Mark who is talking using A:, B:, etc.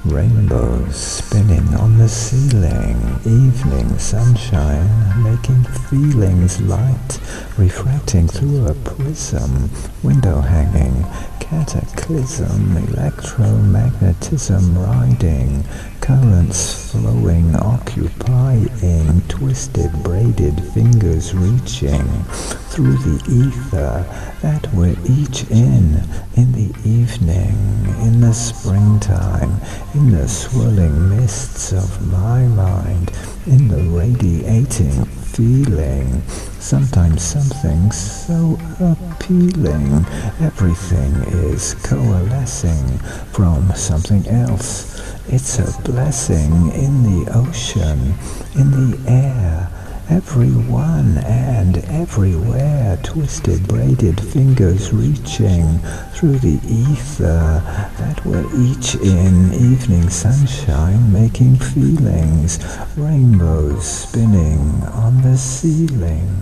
A: Rainbows spinning on the ceiling, evening sunshine making feelings light, refracting through a prism, window hanging, cataclysm, electromagnetism riding, currents flowing, occupying, twisted braided fingers reaching through the ether that we're each in the evening, in the springtime, in the swirling mists of my mind, in the radiating feeling, sometimes something so appealing, everything is coalescing from something else. It's a blessing in the ocean, in the air, everyone and everywhere, twisted braided fingers reaching through the ether that we're each in, evening sunshine making feelings, rainbows spinning on the ceiling.